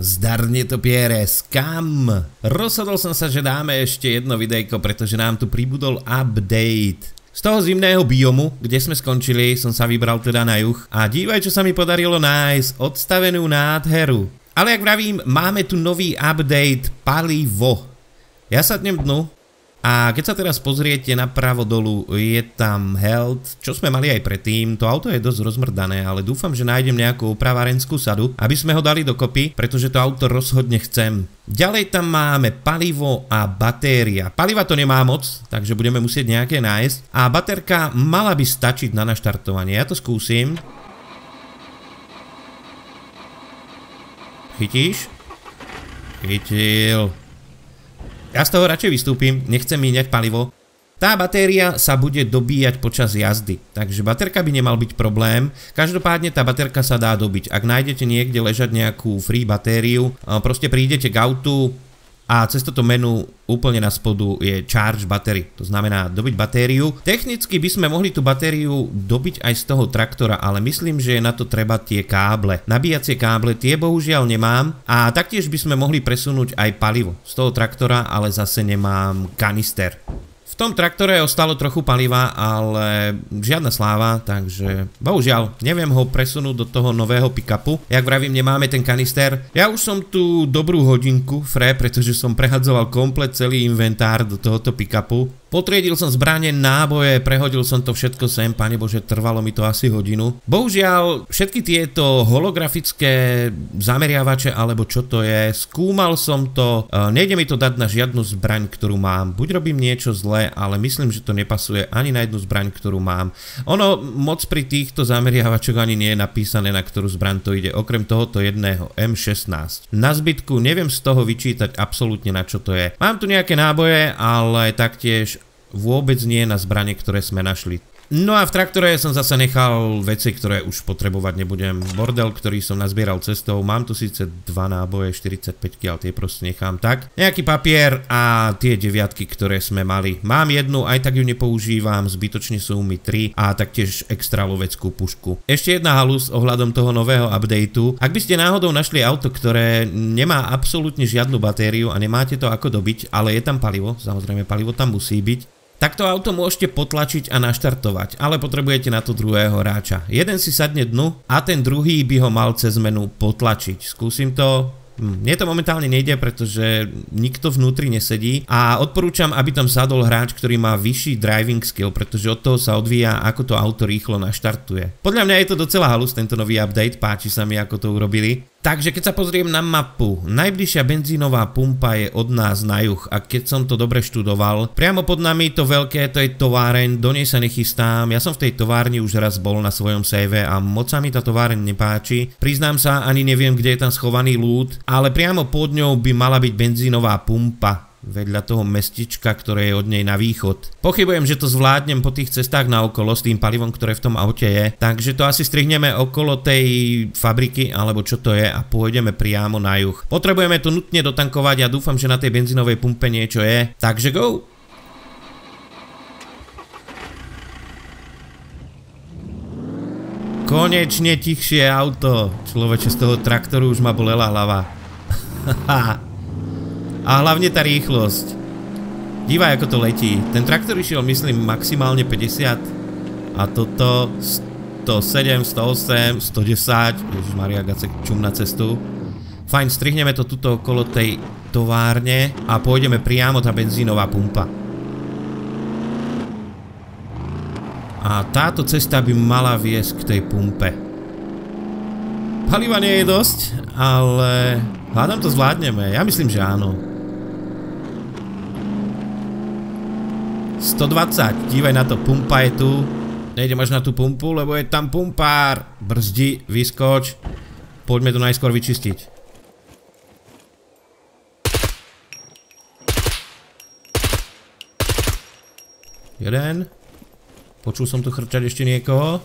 Zdar netopieres, kam? Rozhodol som sa, že dáme ešte jedno videjko, pretože nám tu pribudol update. Z toho zimného biomu, kde sme skončili, som sa vybral teda na juh a dívaj, čo sa mi podarilo nájsť, odstavenú nádheru. Ale jak vravím, máme tu nový update, palivo. Ja sadnem dnu a keď sa teraz pozriete napravo dolu, je tam health, čo sme mali aj predtým. To auto je dosť rozmrdané, ale dúfam, že nájdem nejakú opravárenskú sadu, aby sme ho dali dokopy, pretože to auto rozhodne chcem. Ďalej tam máme palivo a batéria. Paliva to nemá moc, takže budeme musieť nejaké nájsť. A baterka mala by stačiť na naštartovanie. Ja to skúsim. Chytíš? Chytil. Ja z toho radšej vystúpim, nechcem míňať palivo. Tá batéria sa bude dobíjať počas jazdy, takže baterka by nemal byť problém. Každopádne tá baterka sa dá dobiť. Ak nájdete niekde ležať nejakú free batériu, proste prídete k autu a cez toto menu úplne na spodu je charge battery. To znamená dobiť batériu. Technicky by sme mohli tú batériu dobiť aj z toho traktora, ale myslím, že je na to treba tie káble. Nabíjacie káble, tie bohužiaľ nemám. A taktiež by sme mohli presunúť aj palivo z toho traktora, ale zase nemám kanister. V tom traktore ostalo trochu paliva, ale žiadna sláva, takže bohužiaľ neviem ho presunúť do toho nového pick-upu. Jak vravím, nemáme ten kanister. Ja už som tu dobrú hodinku, pretože som prehadzoval komplet celý inventár do tohoto pick-upu. Potriedil som zbrane, náboje, prehodil som to všetko sem, Pane Bože, trvalo mi to asi hodinu. Bohužiaľ, všetky tieto holografické zameriavače, alebo čo to je, skúmal som to, nejde mi to dať na žiadnu zbraň, ktorú mám. Buď robím niečo zlé, ale myslím, že to nepasuje ani na jednu zbraň, ktorú mám. Ono moc pri týchto zameriavačoch ani nie je napísané, na ktorú zbraň to ide, okrem tohoto jedného, M16. Na zbytku neviem z toho vyčítať absolútne, na čo to je. Mám tu nejaké náboje, ale taktiež vôbec nie na zbrane, ktoré sme našli. No a v traktore som zase nechal veci, ktoré už potrebovať nebudem. Bordel, ktorý som nazbieral cestou. Mám tu síce 2 náboje, 45-ky, ale tie proste nechám tak. Nejaký papier a tie 9-ky, ktoré sme mali. Mám jednu, aj tak ju nepoužívam, zbytočne sú mi 3 a taktiež extra loveckú pušku. Ešte jedna halus ohľadom toho nového updateu. Ak by ste náhodou našli auto, ktoré nemá absolútne žiadnu batériu a nemáte to ako dobiť, ale je tam palivo, samozrejme palivo tam musí byť, tak to auto môžete potlačiť a naštartovať, ale potrebujete na to druhého hráča. Jeden si sadne dnu a ten druhý by ho mal cez menu potlačiť. Skúsim to. Mne to momentálne nejde, pretože nikto vnútri nesedí a odporúčam, aby tam sadol hráč, ktorý má vyšší driving skill, pretože od toho sa odvíja, ako to auto rýchlo naštartuje. Podľa mňa je to docela halus, tento nový update, páči sa mi, ako to urobili. Takže keď sa pozriem na mapu, najbližšia benzínová pumpa je od nás na juh a keď som to dobre študoval, priamo pod nami to veľké, to je továreň, do nej sa nechystám, ja som v tej továrni už raz bol na svojom save a moc sa mi tá továreň nepáči, priznám sa, ani neviem, kde je tam schovaný loot, ale priamo pod ňou by mala byť benzínová pumpa vedľa toho mestička, ktoré je od nej na východ. Pochybujem, že to zvládnem po tých cestách naokolo s tým palivom, ktoré v tom aute je, takže to asi strihneme okolo tej fabriky, alebo čo to je a pôjdeme priamo na juh. Potrebujeme to nutne dotankovať a dúfam, že na tej benzínovej pumpe niečo je, takže go! Konečne tichšie auto. Človeče, z toho traktoru už ma bolela hlava. A hlavne tá rýchlosť. Dívaj, ako to letí. Ten traktor išiel, myslím, maximálne 50. A toto 107, 108, 110. Ježišmaria, Gacek čum na cestu. Fajn, strihneme to tuto okolo tej továrne a pôjdeme priamo tá benzínová pumpa. A táto cesta by mala viesť k tej pumpe. Paliva nie je dosť, ale hádam to zvládneme. Ja myslím, že áno. 120, dívaj na to, pumpa je tu. Nejdem až na tú pumpu, lebo je tam pumpár. Brzdi, vyskoč. Poďme to najskôr vyčistiť. Jeden. Počul som tu chrčať ešte niekoho.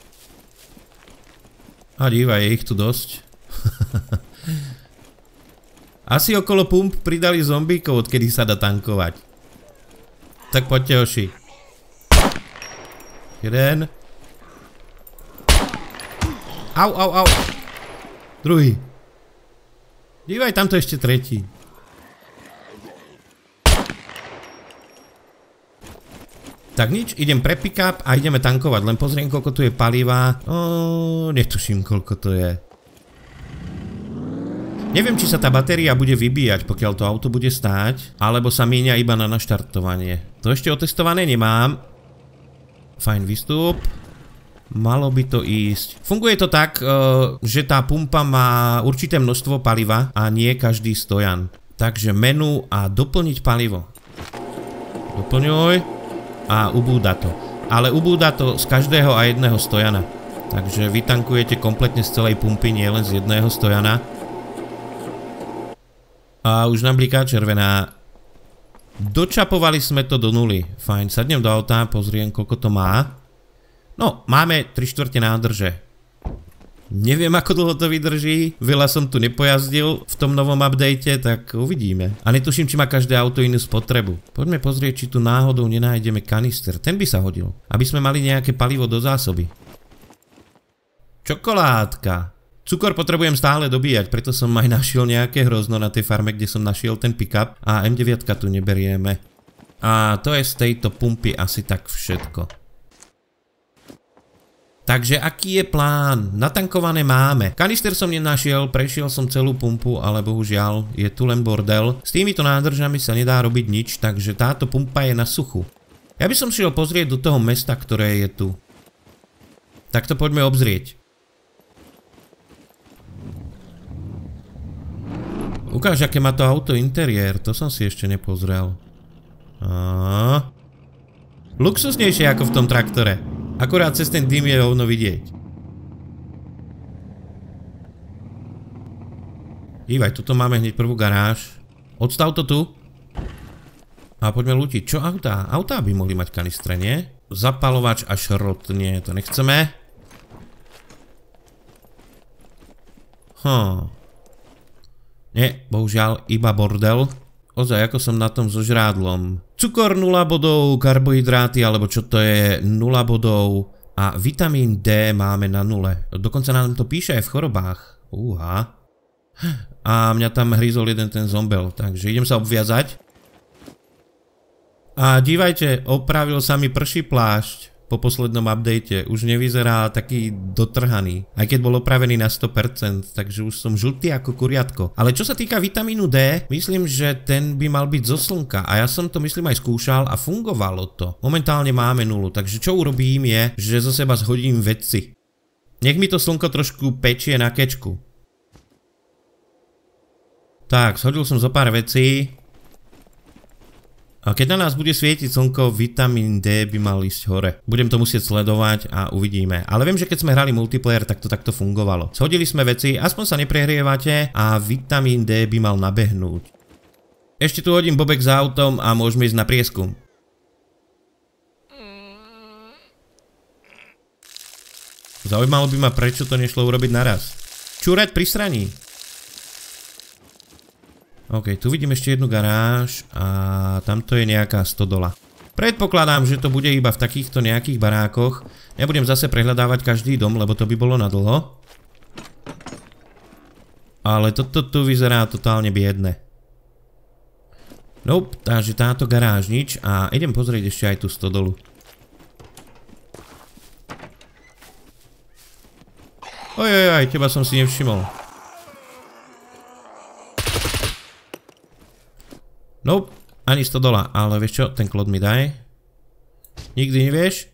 A dívaj, je ich tu dosť. Asi okolo pump pridali zombíkov, odkedy sa dá tankovať. Tak poďte, hoši. Jeden. Au, au, au. Druhý. Dívaj, tamto ešte tretí. Tak nič, idem pre pick-up a ideme tankovať, len pozriem, koľko tu je paliva. Netuším, koľko to je. Neviem, či sa tá batéria bude vybíjať, pokiaľ to auto bude stáť, alebo sa míňa iba na naštartovanie. To ešte otestované nemám. Fajn výstup. Malo by to ísť. Funguje to tak, že tá pumpa má určité množstvo paliva a nie každý stojan. Takže menu a doplniť palivo. Doplňuj. A ubúda to. Ale ubúda to z každého a jedného stojana. Takže vytankujete kompletne z celej pumpy, nie len z jedného stojana. A už nám bliká červená. Dočapovali sme to do nuly. Fajn, sadnem do auta, pozriem, koľko to má. No, máme 3/4 nádrže. Neviem, ako dlho to vydrží. Veľa som tu nepojazdil v tom novom update, tak uvidíme. A netuším, či má každé auto inú spotrebu. Poďme pozrieť, či tu náhodou nenájdeme kanister. Ten by sa hodil, aby sme mali nejaké palivo do zásoby. Čokoládka. Cukor potrebujem stále dobíjať, preto som aj našiel nejaké hrozno na tej farme, kde som našiel ten pick-up. A M9 tu neberieme. A to je z tejto pumpy asi tak všetko. Takže aký je plán? Natankované máme. Kanister som nenašiel, prešiel som celú pumpu, ale bohužiaľ je tu len bordel. S týmito nádržami sa nedá robiť nič, takže táto pumpa je na suchu. Ja by som šiel pozrieť do toho mesta, ktoré je tu. Tak to poďme obzrieť. Ukáž, aké má to auto interiér, to som si ešte nepozrel. Luxusnejšie ako v tom traktore. Akurát cez ten dym je hovno vidieť. Dívaj, tuto máme hneď prvú garáž. Odstav to tu. A poďme lútiť. Čo autá? Autá by mohli mať kanistre, nie? Zapalovač a šrot. Nie, to nechceme. Nie, bohužiaľ, iba bordel. Ozaj, ako som na tom so žrádlom. Cukor 0 bodov, karbohydráty, alebo čo to je, 0 bodov. A vitamín D máme na 0. Dokonca nám to píše aj v chorobách. A mňa tam hryzol jeden ten zombel, takže idem sa obviazať. A dívajte, opravil sa mi prší plášť po poslednom update. Už nevyzerá taký dotrhaný. Aj keď bol opravený na 100%, takže už som žltý ako kuriatko. Ale čo sa týka vitamínu D, myslím, že ten by mal byť zo slnka. A ja som to myslím aj skúšal a fungovalo to. Momentálne máme 0, takže čo urobím je, že zo seba zhodím veci. Nech mi to slnko trošku pečie na kečku. Tak, zhodil som zo pár vecí. A keď na nás bude svietiť slnko, vitamín D by mal ísť hore. Budem to musieť sledovať a uvidíme. Ale viem, že keď sme hrali multiplayer, tak to takto fungovalo. Shodili sme veci, aspoň sa neprehrievate a vitamín D by mal nabehnúť. Ešte tu hodím bobek za autom a môžeme ísť na prieskum. Zaujímalo by ma, prečo to nešlo urobiť naraz. Čúrať pri sraní. OK, tu vidím ešte jednu garáž a tamto je nejaká stodola. Predpokladám, že to bude iba v takýchto nejakých barákoch. Nebudem zase prehľadávať každý dom, lebo to by bolo nadlho. Ale toto tu vyzerá totálne biedne. Nope, takže táto garáž nič a idem pozrieť ešte aj tú stodolu. Ojojoj, teba som si nevšimol. Nope, ani stodola, ale vieš čo, ten klod mi daj. Nikdy nevieš.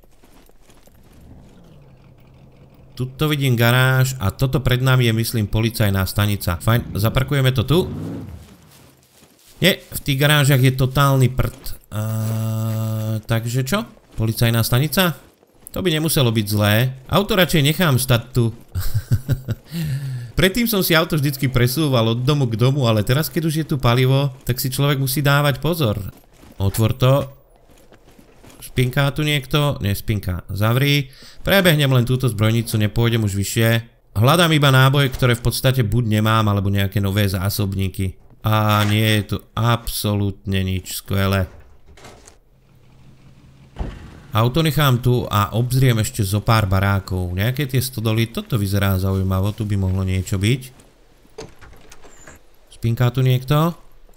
Tuto vidím garáž a toto pred nami je, myslím, policajná stanica. Fajn, zaparkujeme to tu. Nie, v tých garážach je totálny prd. Takže čo? Policajná stanica? To by nemuselo byť zlé. Auto radšej nechám stať tu. Predtým som si auto vždycky presúval od domu k domu, ale teraz keď už je tu palivo, tak si človek musí dávať pozor. Otvor to. Spinká tu niekto? Nespinká. Zavri. Prebehnem len túto zbrojnicu, nepôjdem už vyššie. Hľadám iba náboje, ktoré v podstate buď nemám, alebo nejaké nové zásobníky. A nie je tu absolútne nič skvelé. Auto nechám tu a obzriem ešte zo pár barákov. Nejaké tie stodoly, toto vyzerá zaujímavo, tu by mohlo niečo byť. Špinká tu niekto?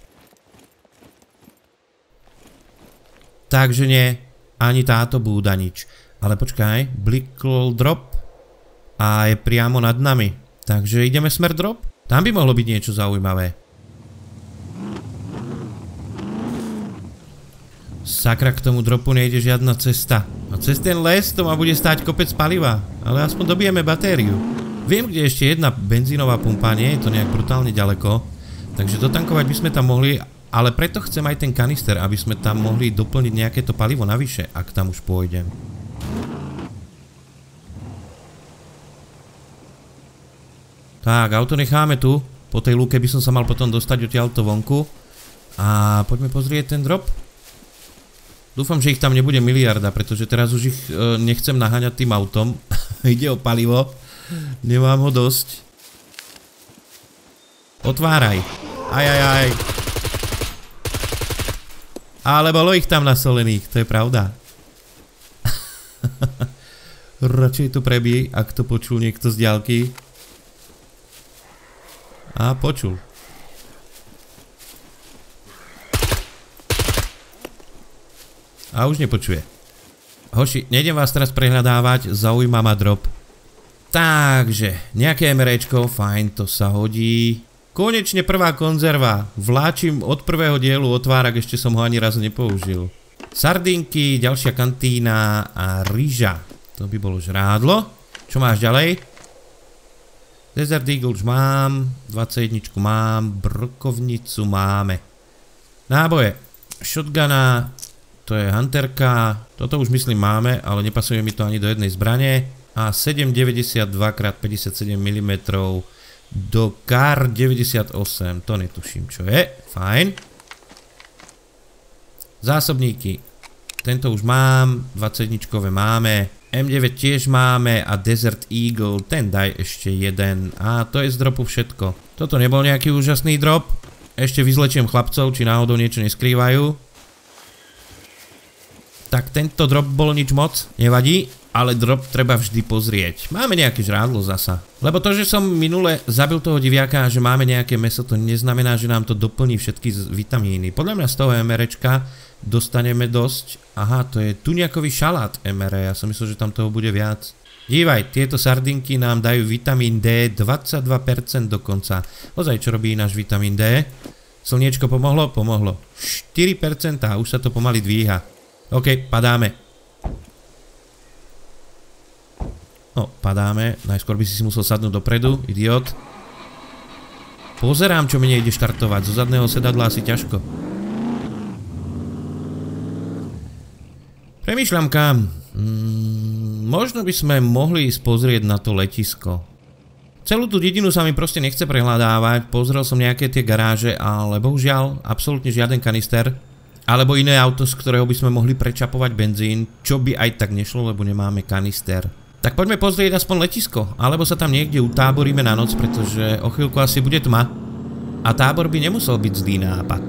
Takže nie, ani táto búda nič. Ale počkaj, blikol drop a je priamo nad nami. Takže ideme smer drop? Tam by mohlo byť niečo zaujímavé. Sakra, k tomu dropu nejde žiadna cesta. A cez ten les to ma bude stáť kopec paliva. Ale aspoň dobijeme batériu. Viem, kde ešte jedna benzínová pumpa, nie je to nejak brutálne ďaleko. Takže dotankovať by sme tam mohli, ale preto chcem aj ten kanister, aby sme tam mohli doplniť nejaké to palivo navyše, ak tam už pôjdem. Tak, auto necháme tu. Po tej lúke by som sa mal potom dostať odtiaľto vonku. A poďme pozrieť ten drop. Dúfam, že ich tam nebude miliarda, pretože teraz už ich nechcem naháňať tým autom. Ide o palivo. Nemám ho dosť. Otváraj. Aj. Ale bolo ich tam nasolených, to je pravda. Radšej to prebij, ak to počul niekto z diaľky. A počul. A už nepočuje. Hoši, nejdem vás teraz prehľadávať, zaujíma ma drop. Takže, nejaké MRčko, fajn, to sa hodí. Konečne prvá konzerva. Vláčim od prvého dielu otvárak, ešte som ho ani raz nepoužil. Sardinky, ďalšia kantína a ryža. To by bolo žrádlo. Čo máš ďalej? Desert Eagle už mám, 21 mám, brkovnicu máme. Náboje. Shotguna, to je hunterka, toto už myslím máme, ale nepasuje mi to ani do jednej zbrane. A 7,92 x 57 mm do Kar 98, to netuším čo je, fajn. Zásobníky, tento už mám, 21 máme, M9 tiež máme a Desert Eagle, ten daj ešte jeden. A to je z dropu všetko. Toto nebol nejaký úžasný drop, ešte vyzlečiem chlapcov, či náhodou niečo neskrývajú. Tak tento drop bol nič moc, nevadí. Ale drop treba vždy pozrieť. Máme nejaké žrádlo zasa. Lebo to, že som minule zabil toho diviaka a že máme nejaké mäso, to neznamená, že nám to doplní všetky vitamíny. Podľa mňa z toho MRčka dostaneme dosť. Aha, to je tuniakový šalát MR. Ja som myslel, že tam toho bude viac. Dívaj, tieto sardinky nám dajú vitamín D 22% dokonca. Ozaj, čo robí náš vitamín D? Slniečko pomohlo? Pomohlo. 4%, už sa to pomaly dvíha. OK, padáme. No, padáme. Najskôr by si musel sadnúť dopredu, idiot. Pozerám, čo mi nejde štartovať. Zo zadného sedadla asi ťažko. Premýšľam kam. Možno by sme mohli ísť pozrieť na to letisko. Celú tú dedinu sa mi proste nechce prehľadávať. Pozrel som nejaké tie garáže, ale bohužiaľ, absolútne žiaden kanister. Alebo iné auto, z ktorého by sme mohli prečapovať benzín, čo by aj tak nešlo, lebo nemáme kanister. Tak poďme pozrieť aspoň letisko, alebo sa tam niekde utáboríme na noc, pretože o chvíľku asi bude tma. A tábor by nemusel byť zlý nápad.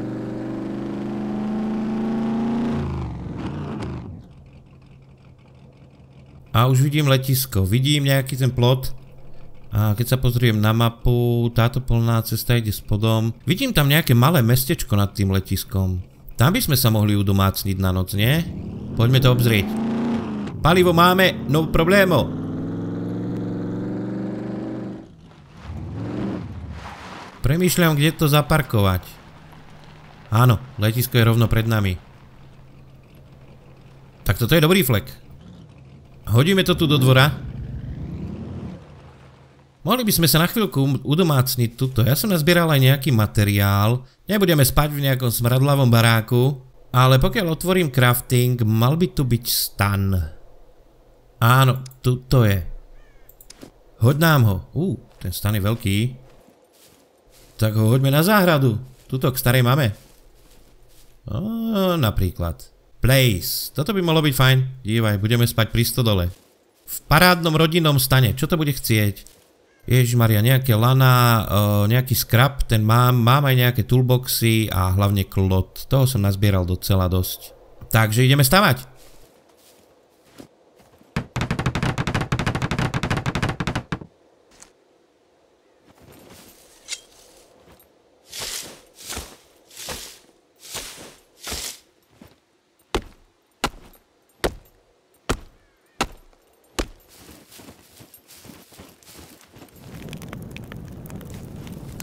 A už vidím letisko, vidím nejaký ten plot. A keď sa pozriem na mapu, táto polná cesta ide spodom. Vidím tam nejaké malé mestečko nad tým letiskom. Tam by sme sa mohli udomácniť na noc, nie? Poďme to obzrieť. Palivo máme, no problémo. Premýšľam, kde to zaparkovať. Áno, letisko je rovno pred nami. Tak toto je dobrý flek. Hodíme to tu do dvora. Mohli by sme sa na chvíľku udomácniť tuto. Ja som nazbieral aj nejaký materiál. Nebudeme spať v nejakom smradlavom baráku. Ale pokiaľ otvorím crafting, mal by tu byť stan. Áno, tuto je. Hoď nám ho. Ten stan je veľký. Tak ho hoďme na záhradu. Tuto k starej mame. Napríklad. Place. Toto by mohlo byť fajn. Dívaj, budeme spať pri stodole. V parádnom rodinnom stane. Čo to bude chcieť? Ježišmaria, nejaké lana, nejaký scrap, ten mám aj nejaké toolboxy a hlavne klot. Toho som nazbieral docela dosť. Takže ideme stavať.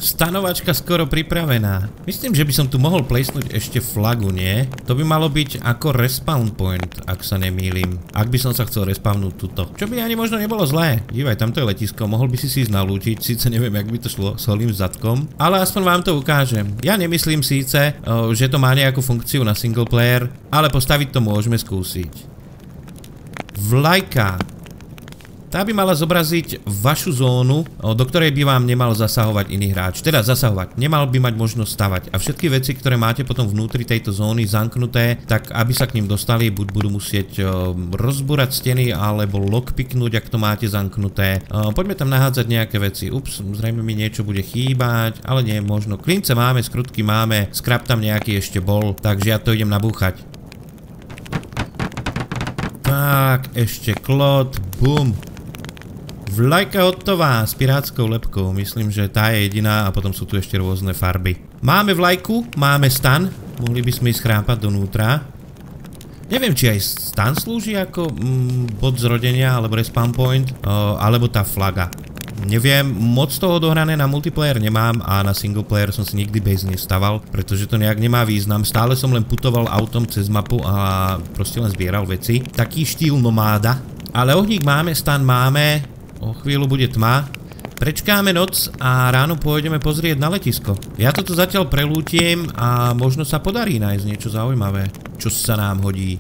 Stanovačka skoro pripravená. Myslím, že by som tu mohol plesnúť ešte flagu, nie? To by malo byť ako respawn point, ak sa nemýlim. Ak by som sa chcel respawnúť tuto. Čo by ani možno nebolo zlé. Dívaj, tamto je letisko, mohol by si ísť nalúčiť. Síce neviem, jak by to šlo s holým zadkom, ale aspoň vám to ukážem. Ja nemyslím síce, že to má nejakú funkciu na single player, ale postaviť to môžeme skúsiť. Vlajka. Tá by mala zobraziť vašu zónu, do ktorej by vám nemal zasahovať iný hráč. Teda zasahovať, nemal by mať možnosť stavať. A všetky veci, ktoré máte potom vnútri tejto zóny zamknuté, tak aby sa k ním dostali, buď budú musieť rozbúrať steny, alebo lockpicknúť, ak to máte zamknuté. Poďme tam nahádzať nejaké veci. Ups, zrejme mi niečo bude chýbať, ale nie, možno. Klince máme, skrutky máme, skrap tam nejaký ešte bol, takže ja to idem nabúchať. Tak, ešte klot, bum. Vlajka hotová s pirátskou lebkou, myslím, že tá je jediná a potom sú tu ešte rôzne farby. Máme vlajku, máme stan, mohli by sme ísť chrápať donútra. Neviem, či aj stan slúži ako bod zrodenia, alebo respawn point, alebo tá flaga. Neviem, moc toho dohrané na multiplayer nemám a na single player som si nikdy base nestaval, pretože to nejak nemá význam. Stále som len putoval autom cez mapu a proste len zbieral veci. Taký štýl nomáda. Ale ohník máme, stan máme. O chvíľu bude tma. Prečkáme noc a ráno pôjdeme pozrieť na letisko. Ja toto zatiaľ prelútiem a možno sa podarí nájsť niečo zaujímavé, čo sa nám hodí.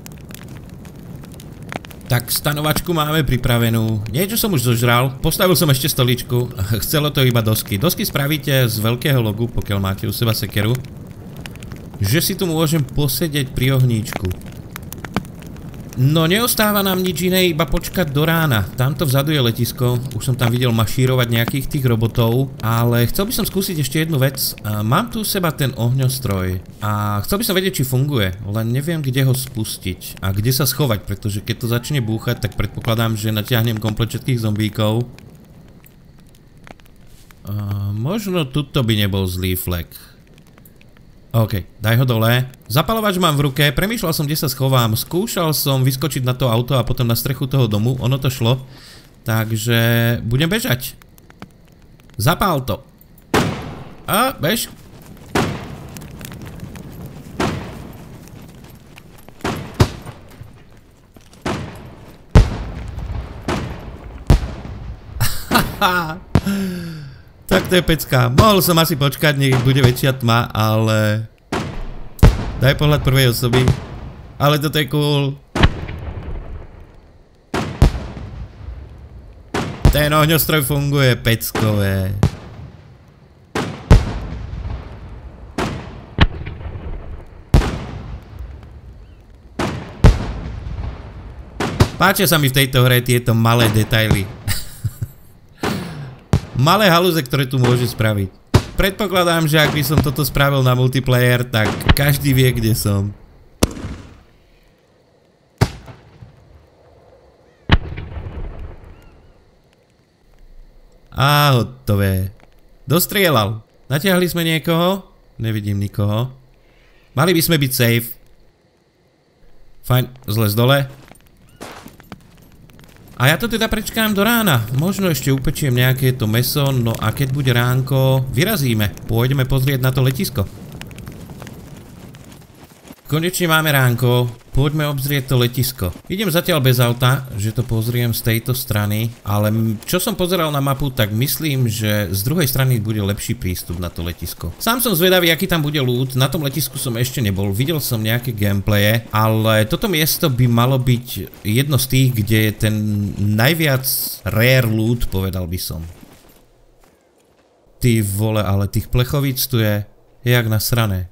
Tak stanovačku máme pripravenú. Niečo som už zožral. Postavil som ešte stoličku. Chcelo to iba dosky. Dosky spravíte z veľkého logu, pokiaľ máte u seba sekeru. Že si tu môžem posedieť pri ohníčku. No neostáva nám nič iné, iba počkať do rána. Tamto vzadu je letisko, už som tam videl mašírovať nejakých tých robotov, ale chcel by som skúsiť ešte jednu vec. Mám tu u seba ten ohňostroj a chcel by som vedieť, či funguje, len neviem, kde ho spustiť a kde sa schovať, pretože keď to začne búchať, tak predpokladám, že natiahnem komplet všetkých zombíkov. Možno tuto by nebol zlý flek. OK, daj ho dole. Zapalovač mám v ruke, premýšľal som, kde sa schovám. Skúšal som vyskočiť na to auto a potom na strechu toho domu, ono to šlo. Takže budem bežať. Zapál to. A bež. Tak to je pecka. Mohol som asi počkať, nech bude väčšia tma, ale... Daj pohľad prvej osoby. Ale toto je cool. Ten ohňostroj funguje, peckové. Páčia sa mi v tejto hre tieto malé detaily. Malé halúze, ktoré tu môže spraviť. Predpokladám, že ak by som toto spravil na multiplayer, tak každý vie, kde som. A hotové. Dostrielal. Natiahli sme niekoho? Nevidím nikoho. Mali by sme byť safe. Fajn, zles dole. A ja to teda prečkám do rána. Možno ešte upečiem nejaké to mäso, no a keď bude ránko, vyrazíme. Pôjdeme pozrieť na to letisko. Konečne máme ránko, poďme obzrieť to letisko. Idem zatiaľ bez auta, že to pozriem z tejto strany, ale čo som pozeral na mapu, tak myslím, že z druhej strany bude lepší prístup na to letisko. Sám som zvedavý, aký tam bude loot, na tom letisku som ešte nebol, videl som nejaké gameplaye, ale toto miesto by malo byť jedno z tých, kde je ten najviac rare loot, povedal by som. Ty vole, ale tých plechovíc tu je jak nasrané.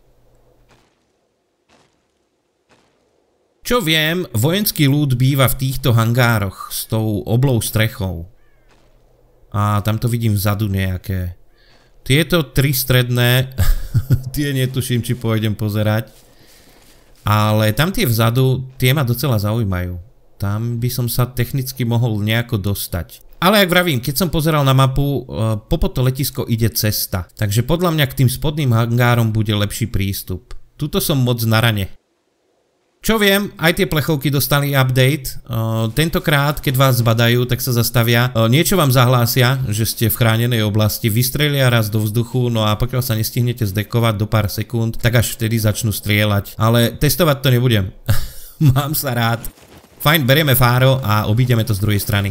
Čo viem, vojenský loot býva v týchto hangároch s tou oblou strechou. A tam to vidím vzadu nejaké. Tieto tri stredné, tie netuším, či pôjdem pozerať. Ale tam tie vzadu, tie ma docela zaujímajú. Tam by som sa technicky mohol nejako dostať. Ale jak vravím, keď som pozeral na mapu, popod to letisko ide cesta. Takže podľa mňa k tým spodným hangárom bude lepší prístup. Tuto som moc na rane. Čo viem, aj tie plechovky dostali update. Tentokrát, keď vás zbadajú, tak sa zastavia. Niečo vám zahlásia, že ste v chránenej oblasti, vystrelia raz do vzduchu, no a pokiaľ sa nestihnete zdekovať do pár sekúnd, tak až vtedy začnú strieľať. Ale testovať to nebudem. Mám sa rád. Fajn, berieme fáro a obídeme to z druhej strany.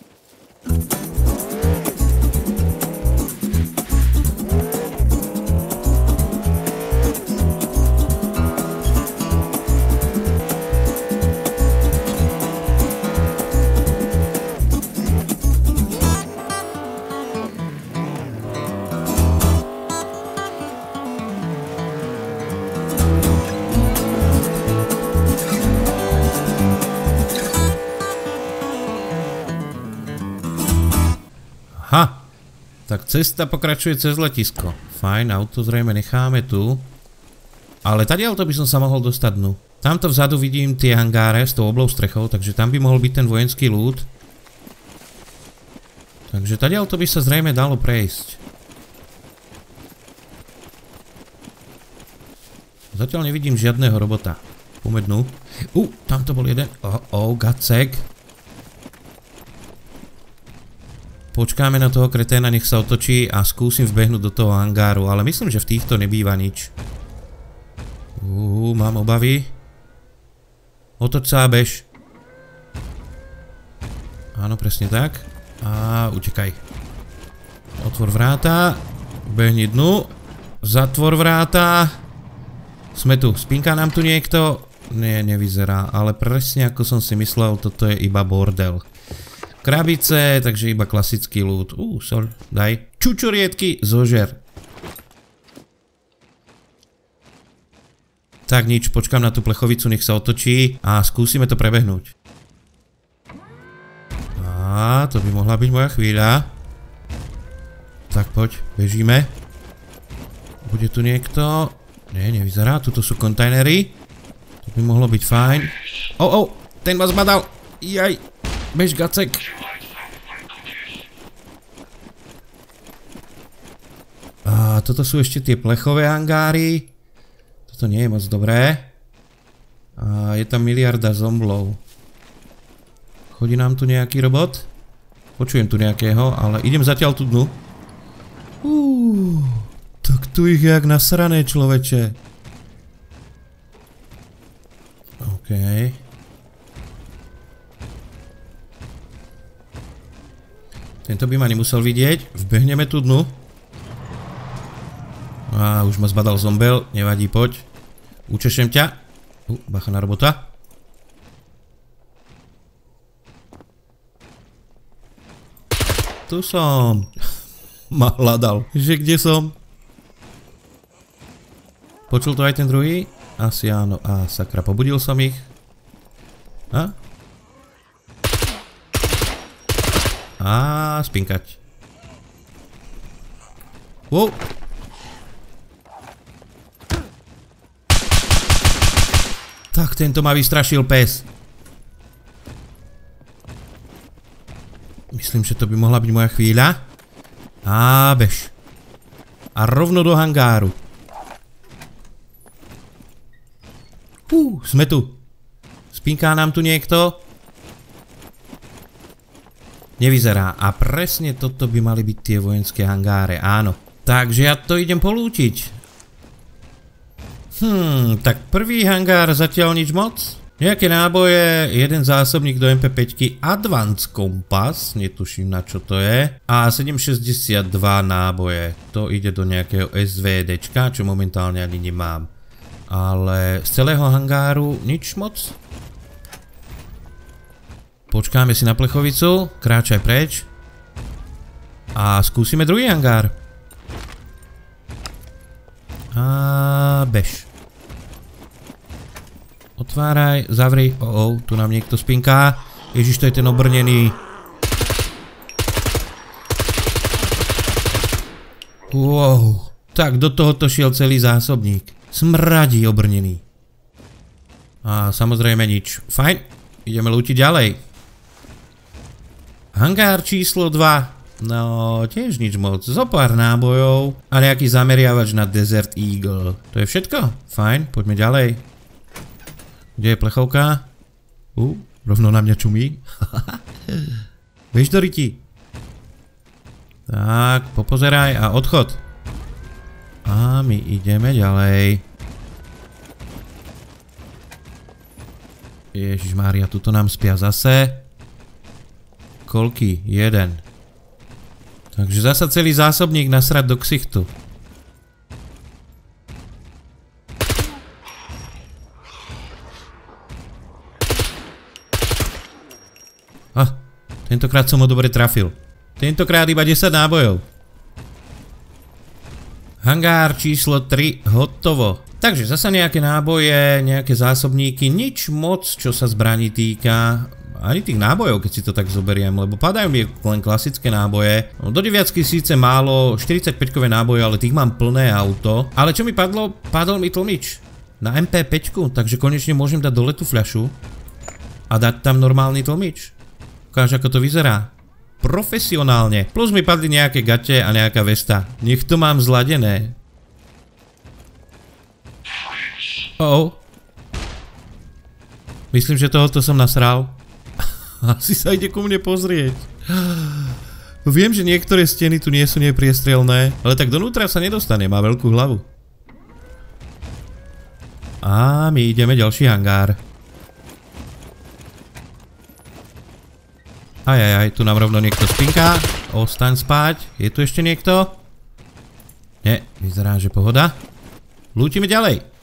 Ha, tak cesta pokračuje cez letisko. Fajn, auto zrejme necháme tu. Ale tadiaľto by som sa mohol dostať dnu. Tamto vzadu vidím tie hangáre s tou oblou strechou, takže tam by mohol byť ten vojenský loot. Takže tadiaľto by sa zrejme dalo prejsť. Zatiaľ nevidím žiadneho robota. Poďme dnu. Tamto bol jeden. Gacek. Počkáme na toho kreténa, nech sa otočí a skúsim vbehnúť do toho hangáru, ale myslím, že v týchto nebýva nič. Mám obavy. Otoč sa a bež. Áno, presne tak. A utekaj. Otvor vráta. Behni dnu. Zatvor vráta. Sme tu. Spinká nám tu niekto? Nie, nevyzerá, ale presne ako som si myslel, toto je iba bordel. Krabice, takže iba klasický loot. Sol, daj. Čučoriedky, zožer. Tak nič, počkám na tú plechovicu, nech sa otočí a skúsime to prebehnúť. To by mohla byť moja chvíľa. Tak poď, bežíme. Bude tu niekto? Nie, nevyzerá, tuto sú kontajnery. To by mohlo byť fajn. Ten vás zbadal. Jaj. Bež, Gacek. A toto sú ešte tie plechové hangáry. Toto nie je moc dobré. A je tam miliarda zomblov. Chodí nám tu nejaký robot? Počujem tu nejakého, ale idem zatiaľ tu dnu. Tak tu ich je jak nasrané, človeče. Okej. Tento by ma nemusel vidieť. Vbehneme tu dnu. Už ma zbadal zombel. Nevadí, poď. Učešem ťa. Bacha na robota. Tu som. Ma hľadal. Že kde som? Počul to aj ten druhý? Asi áno. Sakra, pobudil som ich. Spinkať. Tak tento ma vystrašil pes. Myslím, že to by mohla byť moja chvíľa. Bež. A rovno do hangáru. Sme tu. Spinká nám tu niekto? Nevyzerá. A presne toto by mali byť tie vojenské hangáre, áno. Takže ja to idem polútiť. Tak prvý hangár zatiaľ nič moc. Nejaké náboje, jeden zásobník do MP5, Advance Kompas, netuším na čo to je. A 7,62 náboje. To ide do nejakého SVDčka, čo momentálne ani nemám. Ale z celého hangáru nič moc. Počkáme si na plechovicu, kráčaj preč. A skúsime druhý hangár. Bež. Otváraj, zavri. Tu nám niekto spinká. Ježiš, to je ten obrnený. Tak do tohoto šiel celý zásobník. Smradí obrnený. A samozrejme nič. Fajn, ideme lútiť ďalej. Hangár číslo 2. No, tiež nič moc. Zopár nábojov a nejaký zameriavač na Desert Eagle. To je všetko? Fajn, poďme ďalej. Kde je plechovka? Rovno na mňa čumí. Bež do riti. Tak, popozeraj a odchod. A my ideme ďalej. Ježišmária, tuto nám spia zase. Koľky? Jeden. Takže zasa celý zásobník nasrať do ksichtu. Tentokrát som ho dobre trafil. Tentokrát iba 10 nábojov. Hangár číslo 3 hotovo. Takže zasa nejaké náboje, nejaké zásobníky, nič moc, čo sa zbraní týka. Ani tých nábojov, keď si to tak zoberiem, lebo padajú mi len klasické náboje. Do 9-ky síce málo, 45-kové náboje, ale tých mám plné auto. Ale čo mi padlo? Padol mi tlmič. Na MP5, takže konečne môžem dať dole tú fľašu a dať tam normálny tlmič. Ukáž, ako to vyzerá. Profesionálne. Plus mi padli nejaké gate a nejaká vesta. Nech to mám zladené. Myslím, že tohoto som nasral. Asi sa ide ku mne pozrieť. Viem, že niektoré steny tu nie sú nepriestrelné, ale tak donútra sa nedostane, má veľkú hlavu. A my ideme ďalší hangár. Ajajaj, tu nám rovno niekto spinká. Ostaň spať. Je tu ešte niekto? Nie, vyzerá, že pohoda. Lútime ďalej.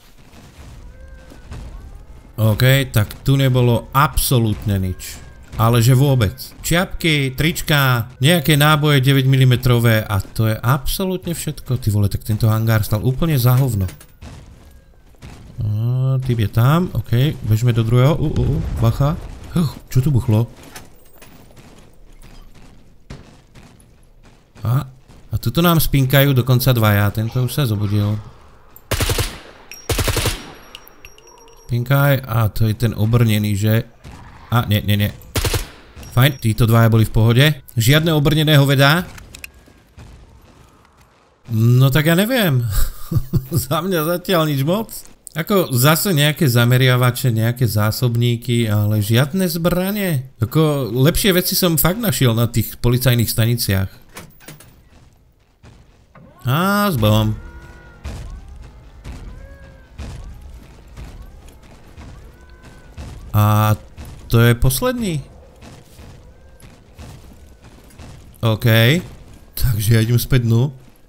OK, tak tu nebolo absolútne nič. Ale že vôbec. Čiapky, trička, nejaké náboje 9 mm a to je absolútne všetko. Ty vole, tak tento hangár stal úplne za hovno. Typ je tam, OK, bežme do druhého. Bacha. Čo tu buchlo? A tuto nám spinkajú dokonca dvaja, tento už sa zobudil. Spinkaj, a to je ten obrnený, že? A, nie. Fajn, títo dvaja boli v pohode. Žiadne obrneného vedá. No tak ja neviem. Za mňa zatiaľ nič moc. Ako zase nejaké zameriavače, nejaké zásobníky, ale žiadne zbranie. Ako lepšie veci som fakt našiel na tých policajných staniciach. A s Bohom. A to je posledný. OK. Takže ja idem späť dnu.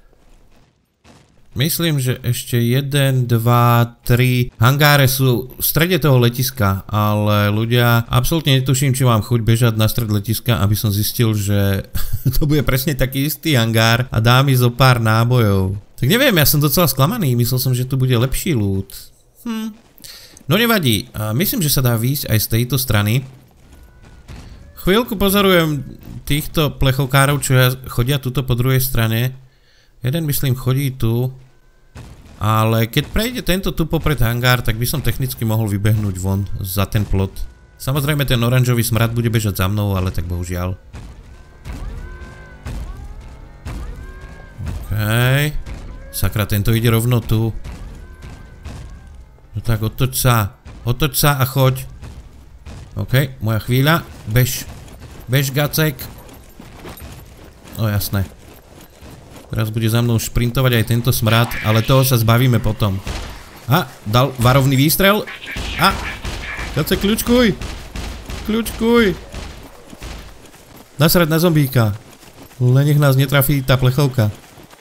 Myslím, že ešte 1, 2, 3 hangáre sú v strede toho letiska, ale ľudia, absolútne netuším, či mám chuť bežať na stred letiska, aby som zistil, že to bude presne taký istý hangár a dá mi zo pár nábojov. Tak neviem, ja som docela sklamaný, myslel som, že tu bude lepší loot. No nevadí, myslím, že sa dá výjsť aj z tejto strany. Chvíľku pozorujem týchto plechovkárov, čo chodia tuto po druhej strane. Jeden myslím chodí tu, ale keď prejde tento tu popred hangár, tak by som technicky mohol vybehnúť von za ten plot. Samozrejme ten oranžový smrad bude bežať za mnou, ale tak bohužiaľ. OK. Sakra, tento ide rovno tu. No tak otoč sa a choď. OK, moja chvíľa. Bež, Gacek. No jasné. Teraz bude za mnou šprintovať aj tento smrad, ale toho sa zbavíme potom. A, dal varovný výstrel. A, Gacek, kľučkuj. Nasrať na zombíka. Len nech nás netrafí tá plechovka.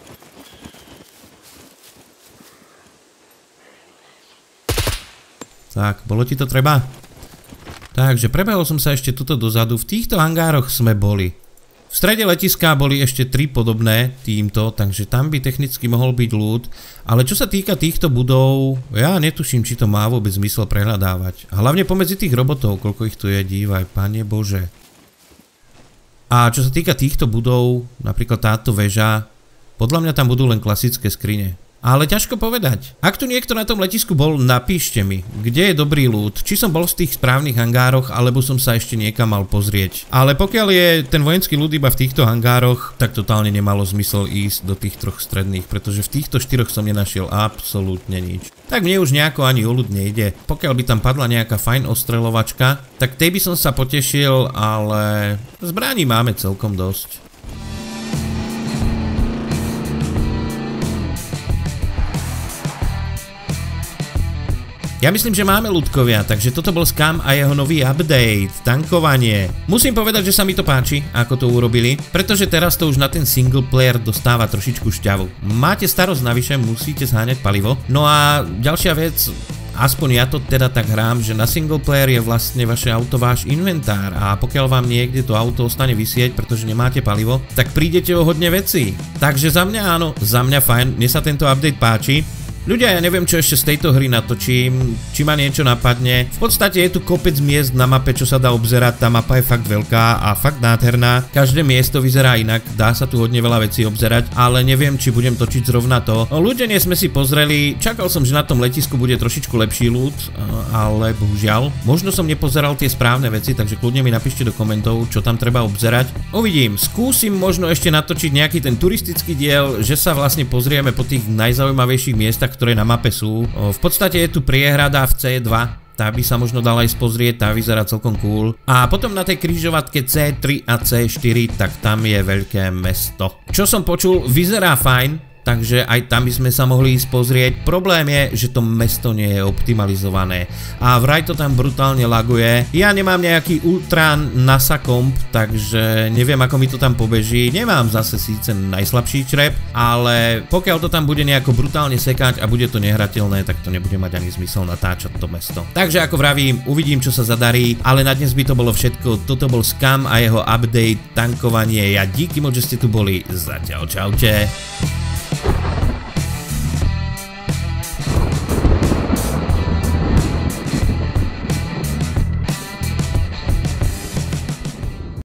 Tak, bolo ti to treba? Takže prebehol som sa ešte tuto dozadu. V týchto hangároch sme boli. V strede letiska boli ešte 3 podobné týmto, takže tam by technicky mohol byť loot. Ale čo sa týka týchto budov, ja netuším, či to má vôbec zmysel prehľadávať. Hlavne pomedzi tých robotov, koľko ich tu je, dívaj, Pane Bože. A čo sa týka týchto budov, napríklad táto väža, podľa mňa tam budú len klasické skrine. Ale ťažko povedať. Ak tu niekto na tom letisku bol, napíšte mi, kde je dobrý loot, či som bol v tých správnych hangároch, alebo som sa ešte niekam mal pozrieť. Ale pokiaľ je ten vojenský loot iba v týchto hangároch, tak totálne nemalo zmysel ísť do tých troch stredných, pretože v týchto štyroch som nenašiel absolútne nič. Tak mne už nejako ani o loot nejde. Pokiaľ by tam padla nejaká fajn ostreľovačka, tak tej by som sa potešil, ale zbraní máme celkom dosť. Ja myslím, že máme ľudkovia, takže toto bol Scum a jeho nový update, tankovanie. Musím povedať, že sa mi to páči, ako to urobili, pretože teraz to už na ten single player dostáva trošičku šťavu. Máte starosť navyše, musíte zháňať palivo. No a ďalšia vec, aspoň ja to teda tak hrám, že na single player je vlastne vaše auto váš inventár a pokiaľ vám niekde to auto ostane visieť, pretože nemáte palivo, tak prídete o hodne vecí. Takže za mňa áno, za mňa fajn, mne sa tento update páči. Ľudia, ja neviem, čo ešte z tejto hry natočím, či ma niečo napadne. V podstate je tu kopec miest na mape, čo sa dá obzerať, tá mapa je fakt veľká a fakt nádherná. Každé miesto vyzerá inak, dá sa tu hodne veľa vecí obzerať, ale neviem, či budem točiť zrovna to. Ľudia, nie sme si pozreli, čakal som, že na tom letisku bude trošičku lepší loot, ale bohužiaľ. Možno som nepozeral tie správne veci, takže kľudne mi napíšte do komentov, čo tam treba obzerať. Uvidím, skúsim možno ešte natočiť nejaký ten turistický diel, že sa vlastne pozrieme po tých najzaujímavejších miestach, ktoré na mape sú. V podstate je tu priehrada v C2, tá by sa možno dala aj pozrieť, tá vyzerá celkom cool. A potom na tej križovatke C3 a C4, tak tam je veľké mesto. Čo som počul, vyzerá fajn, takže aj tam by sme sa mohli ísť pozrieť. Problém je, že to mesto nie je optimalizované a vraj to tam brutálne laguje. Ja nemám nejaký ultra NASA komp, takže neviem, ako mi to tam pobeží. Nemám zase síce najslabší črep, ale pokiaľ to tam bude nejako brutálne sekať a bude to nehrateľné, tak to nebude mať ani zmysel natáčať to mesto. Takže ako vravím, uvidím, čo sa zadarí, ale na dnes by to bolo všetko. Toto bol Scum a jeho update tankovanie. Ja díky moc, že ste tu boli. Zatiaľ čaute.